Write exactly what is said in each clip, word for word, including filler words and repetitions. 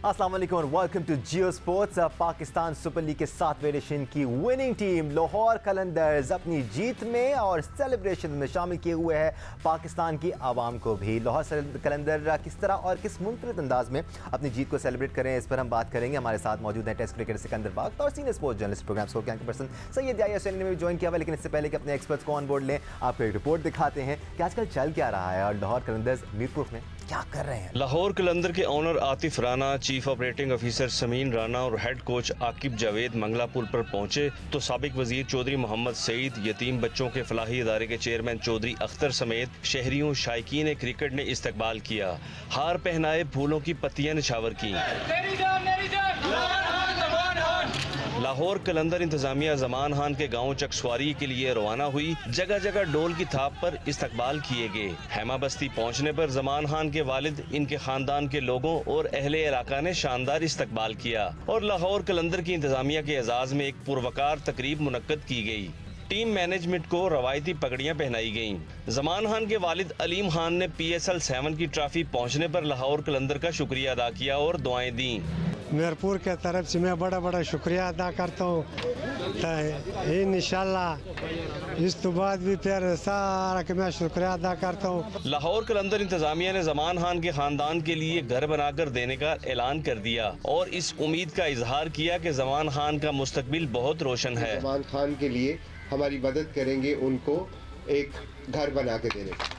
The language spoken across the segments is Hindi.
अस्सलाम वालेकुम और welcome to Geo sports. Pakistan super league के सातवें एडिशन की विनिंग टीम लाहौर कलंदर्स अपनी जीत में और सेलिब्रेशन में शामिल किए हुए है पाकिस्तान की आवाम को भी। लाहौर कलंदर किस तरह और किस मुनफरिद अंदाज में अपनी जीत को सेलिब्रेट करें, इस पर हम बात करेंगे। हमारे साथ मौजूद हैं टेस्ट क्रिकेटर सिकंदर बाग और senior sports journalist program score के पर्सन सैयद याहिया हुसैन ने भी ज्वाइन किया हुआ। लेकिन इससे पहले कि अपने एक्सपर्ट्स को ऑन बोर्ड लें, आपको एक रिपोर्ट दिखाते हैं कि आजकल चल क्या रहा है और लाहौर कलंदर्स मीरपुर में क्या कर रहे हैं। लाहौर कलंदर के owner Atif Rana, chief operating officer Sameen Rana और हेड कोच आकिब जावेद मंगला पुल पर पहुंचे तो साबिक वजीर चौधरी मोहम्मद सईद, यतीम बच्चों के फलाही इदारे के चेयरमैन चौधरी अख्तर समेत शहरियों शायकीन क्रिकेट ने इस्तकबाल किया। हार पहनाए, फूलों की पत्तियां निछावर की। लाहौर कलंदर इंतजामिया जमान खान के गांव चकसवारी के लिए रवाना हुई। जगह जगह डोल की थाप पर इस्तकबाल किए गए। हैमा बस्ती पहुंचने पर जमान खान के वालिद, इनके खानदान के लोगों और अहले इलाका ने शानदार इस्तकबाल किया और लाहौर कलंदर की इंतजामिया के एजाज में एक पुरवकार तकरीब मुनक्कद की गई। टीम मैनेजमेंट को रवायती पगड़ियां पहनाई गईं। जमान खान के वालिद अलीम खान ने पी एस एल सेवन की ट्रॉफी पहुंचने पर लाहौर कलंदर का शुक्रिया अदा किया और दुआएं दी। मीरपुर के तरफ से मैं बड़ा बड़ा शुक्रिया अदा करता हूँ। इंशाल्लाह इस तो बाद भी फिर सारा के मैं शुक्रिया अदा करता हूँ। लाहौर कलंदर इंतजामिया ने जमान खान के खानदान के लिए घर बनाकर देने का ऐलान कर दिया और इस उम्मीद का इजहार किया कि जमान खान का मुस्तकबिल बहुत रोशन है। जमान खान के लिए हमारी मदद करेंगे उनको एक घर बना के देने का।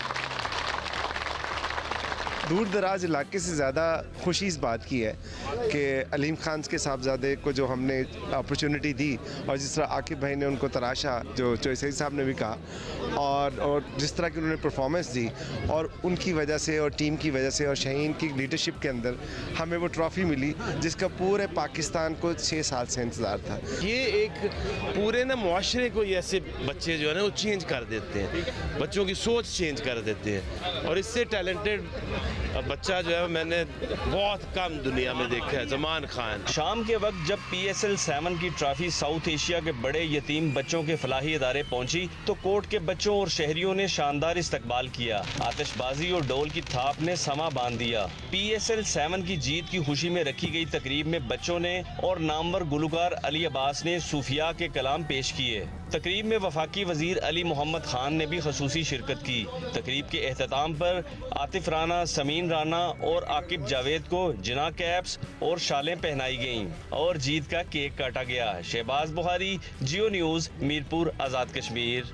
दूर दराज इलाके से ज़्यादा खुशी इस बात की है कि अलीम खान के साहबजादे को जो हमने अपॉर्चुनिटी दी और जिस तरह आकिब भाई ने उनको तराशा, जो चौधरी साहब ने भी कहा, और और जिस तरह की उन्होंने परफॉर्मेंस दी और उनकी वजह से और टीम की वजह से और शाहीन की लीडरशिप के अंदर हमें वो ट्रॉफ़ी मिली जिसका पूरे पाकिस्तान को छः साल से इंतज़ार था। ये एक पूरे ना मुआशरे को ये ऐसे बच्चे जो है ना वो चेंज कर देते हैं, बच्चों की सोच चेंज कर देते हैं और इससे टैलेंटेड बच्चा जो है मैंने बहुत कम दुनिया में देखा है, जमान खान। शाम के वक्त जब पी एस एल सेवन की ट्रॉफी साउथ एशिया के बड़े यतीम बच्चों के फलाही इदारे पहुंची तो कोर्ट के बच्चों और शहरियों ने शानदार इस्तकबाल किया। आतिशबाजी और डोल की थाप ने समा बांध दिया। पी एस एल सेवन की जीत की खुशी में रखी गई तकरीब में बच्चों ने और नामवर गुलकार अली अब्बास ने सूफिया के कलाम पेश किए। तकरीब में वफाकी वजीर अली मोहम्मद खान ने भी खसूसी शिरकत की। तकरीब के एहतताम पर आतिफ राना, समीन राना और आकिब जावेद को जिना कैप्स और शालें पहनाई गईं और जीत का केक काटा गया। Shahbaz Bukhari, Geo news, Mirpur, Azad Kashmir.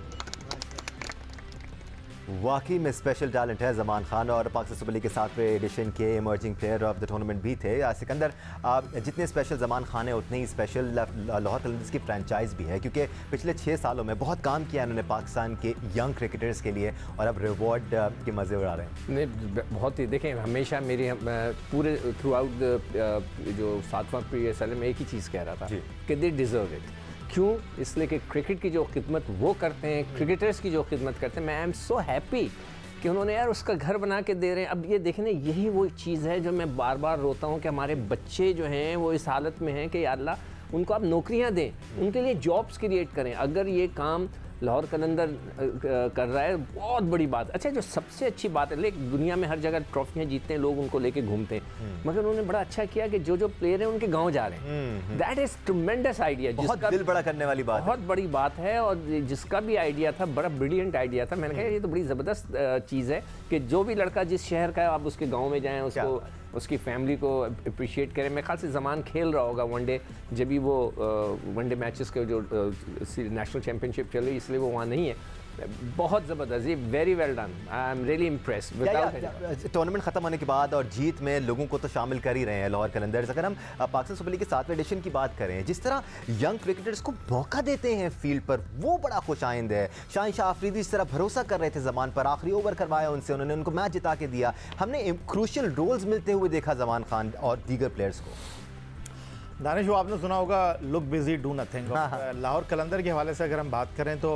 वाकई में स्पेशल टैलेंट है जमान खान और पाकिस्तान सुपर लीग के सातवें एडिशन के emerging player of the tournament भी थे। सिकंदर, जितने स्पेशल जमान खान है उतने ही स्पेशल लाहौर कलंदर्स की फ्रेंचाइज भी है, क्योंकि पिछले छः सालों में बहुत काम किया इन्होंने पाकिस्तान के यंग क्रिकेटर्स के लिए और अब रिवॉर्ड के मज़े उड़ा रहे हैं। नहीं, बहुत ही देखें, हमेशा मेरी पूरे थ्रू आउट जो सातवां पी एस एल में एक ही चीज़ कह रहा था कि दे डिज़र्व इट। क्यों? इसलिए कि क्रिकेट की जो खिदमत वो करते हैं, क्रिकेटर्स की जो खिदमत करते हैं, मैं आई एम सो हैप्पी कि उन्होंने यार उसका घर बना के दे रहे हैं। अब ये देखें ना, यही वो चीज़ है जो मैं बार बार रोता हूँ कि हमारे बच्चे जो हैं वो इस हालत में हैं कि यार अल्लाह उनको आप नौकरियाँ दें, उनके लिए जॉब्स क्रिएट करें। अगर ये काम लाहौर कलंदर कर रहा है, बहुत बड़ी बात। अच्छा, जो सबसे अच्छी बात है, लेकिन दुनिया में हर जगह ट्रॉफियाँ जीतते हैं लोग, उनको लेके घूमते हैं, मगर उन्होंने बड़ा अच्छा किया कि जो जो प्लेयर हैं उनके गांव जा रहे हैं। दैट इज़ ट्रेमेंडस आइडिया, बहुत दिल बड़ा करने वाली बात, बहुत बड़ी बात है। और जिसका भी आइडिया था बड़ा ब्रिलियंट आइडिया था। मैंने कहा ये तो बड़ी ज़बरदस्त चीज़ है कि जो भी लड़का जिस शहर का है आप उसके गाँव में जाएँ, उसको उसकी फैमिली को अप्रिशिएट करें। मेरे ख्याल से ज़मान खेल रहा होगा वनडे, जब भी वो वनडे मैचेस के जो नेशनल चैम्पियनशिप चल रही, इसलिए वो वहाँ नहीं है। बहुत ज़बरदस्त, ये very well done, I am really impressed. Tournament ख़त्म होने के बाद और जीत में लोगों को तो शामिल कर ही रहे हैं लाहौर कलंदर्स। अगर हम पाकिस्तान सुपर लीग के सातवें एडिशन की बात करें, जिस तरह यंग क्रिकेटर्स को मौका देते हैं फील्ड पर, वो बड़ा खुशाइंद है। शाहीन शाह अफरीदी इस तरह भरोसा कर रहे थे जमान पर, आखिरी ओवर करवाया उनसे, उन्होंने उनको मैच जिता के दिया। हमने क्रूशियल रोल्स मिलते हुए देखा जमान खान और दीगर प्लेयर्स को। दानिश, वो आपने सुना होगा, look busy do nothing. Lahore Qalandar के हवाले से अगर हम बात करें तो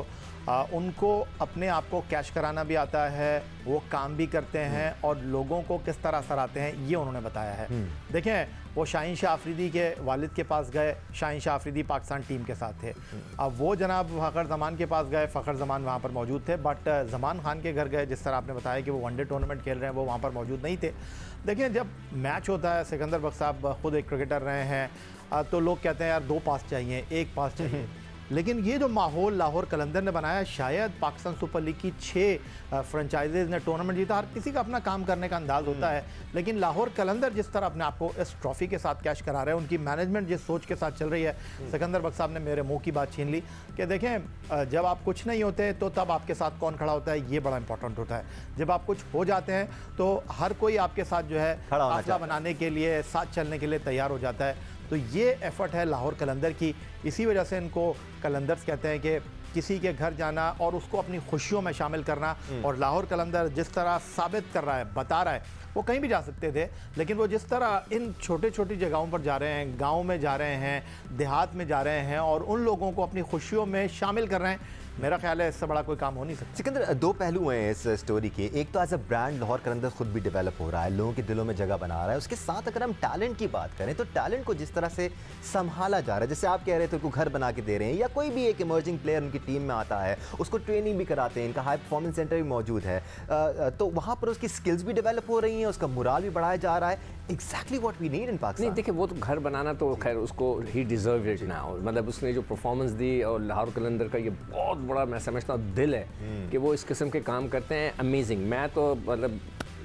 आ, उनको अपने आप को कैश कराना भी आता है, वो काम भी करते हैं और लोगों को किस तरह सराहते हैं ये उन्होंने बताया है। देखें, वो शाहीन शाह अफरीदी के वालिद के पास गए, शाहीन शाह अफरीदी पाकिस्तान टीम के साथ थे। अब वो जनाब फ़खर ज़मान के पास गए, फ़खर ज़मान वहाँ पर मौजूद थे, बट ज़मान खान के घर गए, जिस तरह आपने बताया कि वो वनडे टूर्नामेंट खेल रहे हैं, वो वहाँ पर मौजूद नहीं थे। देखिए, जब मैच होता है, सिकंदर बख्श साहब खुद एक क्रिकेटर रहे हैं, तो लोग कहते हैं यार दो पास चाहिए, एक पास चाहिए, लेकिन ये जो माहौल लाहौर कलंदर ने बनाया, शायद पाकिस्तान सुपर लीग की छः फ्रेंचाइजीज ने टूर्नामेंट जीता। हर किसी का अपना काम करने का अंदाज होता है, लेकिन लाहौर कलंदर जिस तरह अपने आप को इस ट्रॉफी के साथ कैश करा रहे हैं, उनकी मैनेजमेंट जिस सोच के साथ चल रही है। सिकंदर बख्श साहब ने मेरे मुंह की बात छीन ली कि देखें, जब आप कुछ नहीं होते तो तब आपके साथ कौन खड़ा होता है, ये बड़ा इंपॉर्टेंट होता है। जब आप कुछ हो जाते हैं तो हर कोई आपके साथ जो है काफिला बनाने के लिए, साथ चलने के लिए तैयार हो जाता है। तो ये एफर्ट है लाहौर कलंदर की, इसी वजह से इनको कलंदर्स कहते हैं कि किसी के घर जाना और उसको अपनी खुशियों में शामिल करना। और लाहौर कलंदर जिस तरह साबित कर रहा है, बता रहा है, वो कहीं भी जा सकते थे, लेकिन वो जिस तरह इन छोटे छोटी जगहों पर जा रहे हैं, गांव में जा रहे हैं, देहात में जा रहे हैं और उन लोगों को अपनी खुशियों में शामिल कर रहे हैं, मेरा ख्याल है इससे बड़ा कोई काम हो नहीं सकता। सिकंदर, दो पहलू हैं इस स्टोरी के। एक तो as a brand Lahore Qalandar खुद भी डेवलप हो रहा है, लोगों के दिलों में जगह बना रहा है। उसके साथ अगर हम टैलेंट की बात करें तो टैलेंट को जिस तरह से संभाला जा रहा है, जैसे आप कह रहे थे उनको घर बना के दे रहे हैं, या कोई भी एक इमर्जिंग प्लेयर उनकी टीम में आता है, उसको ट्रेनिंग भी कराते हैं, इनका हाई परफॉर्मेंस सेंटर भी मौजूद है, तो वहाँ पर उसकी स्किल्स भी डेवलप हो रही हैं, उसका मोराल भी बढ़ाया जा रहा है। Exactly what we need in Pakistan. नहीं, देखिए, वो तो घर बनाना तो खैर उसको ही डिजर्व इट नाउ, मतलब उसने जो परफॉर्मेंस दी और लाहौर कलंदर का ये बहुत बड़ा, मैं समझता हूँ, दिल है कि वो इस किस्म के काम करते हैं। अमेजिंग। मैं तो मतलब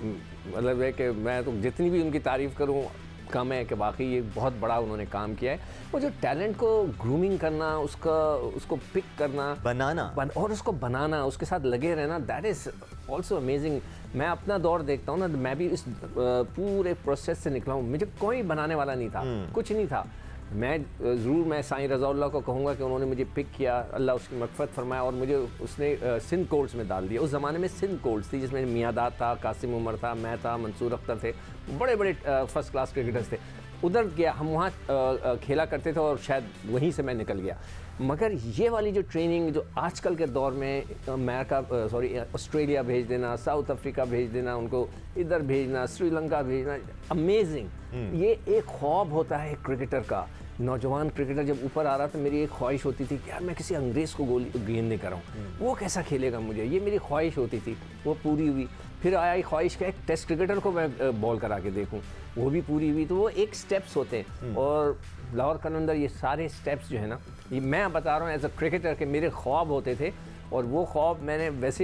मतलब है कि मैं तो जितनी भी उनकी तारीफ़ करूँ कम है, कि वाकई ये बहुत बड़ा उन्होंने काम किया है। वो जो टैलेंट को ग्रूमिंग करना, उसका उसको पिक करना, बनाना बन, और उसको बनाना, उसके साथ लगे रहना, दैट इज़ ऑल्सो अमेजिंग। मैं अपना दौर देखता हूँ ना, मैं भी इस पूरे प्रोसेस से निकला हूँ। मुझे कोई बनाने वाला नहीं था, कुछ नहीं था। मैं ज़रूर मैं साईं रज़ाउल्लाह को कहूँगा कि उन्होंने मुझे पिक किया, अल्लाह उसकी मग़फ़िरत फरमाया, और मुझे उसने सिंध कोर्ट्स में डाल दिया। उस ज़माने में सिंध कोर्ट्स थी जिसमें मियादाद था, कासिम उमर था, मैं था, मंसूर अख्तर थे, बड़े बड़े फर्स्ट क्लास क्रिकेटर्स थे। उधर गया, हम वहाँ खेला करते थे और शायद वहीं से मैं निकल गया। मगर ये वाली जो ट्रेनिंग जो आजकल के दौर में अमेरिका सॉरी ऑस्ट्रेलिया भेज देना, साउथ अफ्रीका भेज देना, उनको इधर भेजना, श्रीलंका भेजना, अमेजिंग। ये एक ख्वाब होता है क्रिकेटर का। नौजवान क्रिकेटर जब ऊपर आ रहा था, मेरी एक ख्वाहिश होती थी कि यार मैं किसी अंग्रेज़ को गोली गेंद नहीं कराऊँ, वो कैसा खेलेगा मुझे, ये मेरी ख्वाहिश होती थी। वो पूरी हुई। फिर आया एक ख्वाहिश का एक टेस्ट क्रिकेटर को मैं बॉल करा के देखूं, वो भी पूरी हुई। तो वो एक स्टेप्स होते हैं, और लाहौर कलंदर ये सारे स्टेप्स जो है ना, ये मैं बता रहा हूँ एज अ क्रिकेटर के मेरे ख्वाब होते थे, और वो ख्वाब मैंने वैसे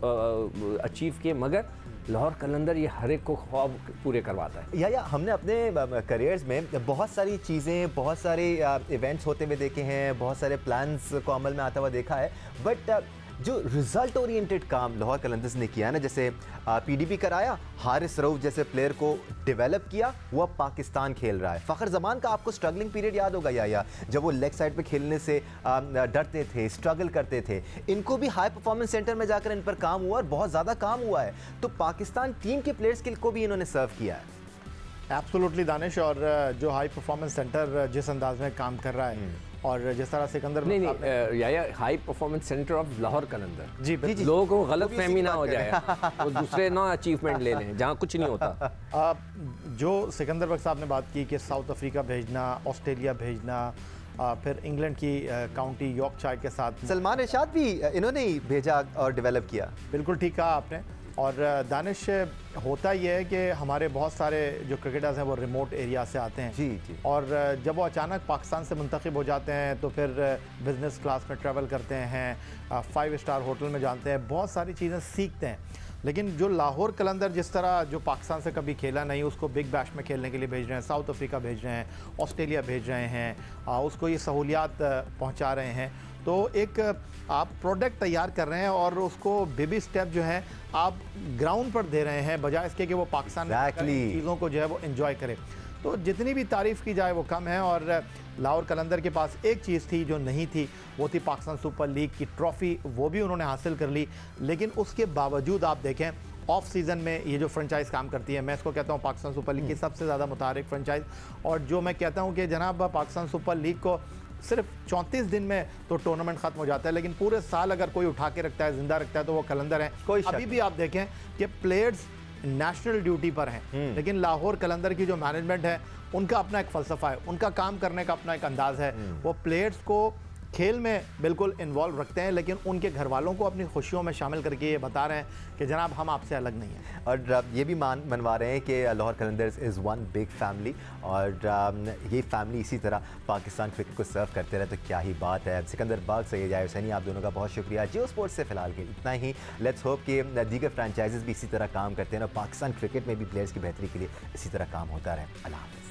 अचीव किए। मगर लाहौर कलंदर ये हर एक को ख्वाब पूरे करवाता है। या या हमने अपने करियर्स में बहुत सारी चीज़ें, बहुत सारे इवेंट्स होते हुए देखे हैं, बहुत सारे प्लान्स को अमल में आता हुआ देखा है, बट जो रिजल्ट ओरिएंटेड काम लाहौर कलंदर्स ने किया ना, जैसे पीडीपी कराया, हारिस रऊफ जैसे प्लेयर को डेवलप किया, वो अब पाकिस्तान खेल रहा है। फ़खर ज़मान का आपको स्ट्रगलिंग पीरियड याद होगा या या जब वो लेग साइड पे खेलने से डरते थे, स्ट्रगल करते थे, इनको भी हाई परफॉर्मेंस सेंटर में जाकर इन पर काम हुआ और बहुत ज़्यादा काम हुआ है। तो पाकिस्तान टीम के प्लेयर्स को भी इन्होंने सर्व किया है। एब्सोल्युटली दानिश, और जो हाई परफॉर्मेंस सेंटर जिस अंदाज में काम कर रहा है, और जिस तरह सिकंदर नहीं नहीं या, या high performance centre of Lahore Qalandar, जी जी, लोगों को गलत फहमी ना हो जाए, वो दूसरे ना अचीवमेंट ले लें जहाँ कुछ नहीं होता। आ, जो सिकंदर बख्श साहब ने बात की कि साउथ अफ्रीका भेजना, ऑस्ट्रेलिया भेजना, आ, फिर इंग्लैंड की काउंटी यॉर्कशायर के साथ सलमान इरशाद भी इन्होंने ही भेजा और डेवलप किया। बिल्कुल ठीक कहा आपने। और दानिश, होता यह है कि हमारे बहुत सारे जो क्रिकेटर्स हैं वो रिमोट एरिया से आते हैं, जी जी, और जब वो अचानक पाकिस्तान से मुंतखब हो जाते हैं तो फिर बिज़नेस क्लास में ट्रैवल करते हैं, फाइव स्टार होटल में जाते हैं, बहुत सारी चीज़ें सीखते हैं। लेकिन जो लाहौर कलंदर जिस तरह जो पाकिस्तान से कभी खेला नहीं, उसको बिग बैश में खेलने के लिए भेज रहे हैं, साउथ अफ्रीका भेज रहे हैं, ऑस्ट्रेलिया भेज रहे हैं, उसको ये सहूलियात पहुँचा रहे हैं, तो एक आप प्रोडक्ट तैयार कर रहे हैं और उसको बेबी स्टेप जो है आप ग्राउंड पर दे रहे हैं, बजाय इसके कि वो पाकिस्तान exactly. में चीज़ों को जो है वो एंजॉय करे। तो जितनी भी तारीफ़ की जाए वो कम है। और लाहौर कलंदर के पास एक चीज़ थी जो नहीं थी, वो थी पाकिस्तान सुपर लीग की ट्रॉफ़ी, वो भी उन्होंने हासिल कर ली। लेकिन उसके बावजूद आप देखें ऑफ सीज़न में ये जो फ्रेंचाइज काम करती है, मैं इसको कहता हूँ पाकिस्तान सुपर लीग की सबसे ज़्यादा मुतारिक फ्रेंचाइज। और जो मैं कहता हूँ कि जनाब पाकिस्तान सुपर लीग को सिर्फ चौंतीस दिन में तो टूर्नामेंट खत्म हो जाता है, लेकिन पूरे साल अगर कोई उठा के रखता है, जिंदा रखता है, तो वो कलंदर है। कोई अभी भी आप देखें कि प्लेयर्स नेशनल ड्यूटी पर हैं, लेकिन लाहौर कलंदर की जो मैनेजमेंट है उनका अपना एक फ़लसफ़ा है, उनका काम करने का अपना एक अंदाज़ है। वो प्लेयर्स को खेल में बिल्कुल इन्वॉल्व रखते हैं, लेकिन उनके घर वालों को अपनी खुशियों में शामिल करके ये बता रहे हैं कि जनाब हम आपसे अलग नहीं हैं। और ये भी मान मनवा रहे हैं कि Lahore Qalandars is one big family, और ये फैमिली इसी तरह पाकिस्तान क्रिकेट को सर्व करते रहे तो क्या ही बात है। सिकंदर बाग, सैयद याहिया हुसैनी, आप दोनों का बहुत शुक्रिया। जियो स्पोर्ट्स से फिलहाल के इतना ही। लेट्स होप कि दीगर फ्रेंचाइजेस भी इसी तरह काम करते हैं और पाकिस्तान क्रिकेट में भी प्लेयर्स की बेहतरी के लिए इसी तरह काम होता रहे। अल्लाह हाफ़िज़।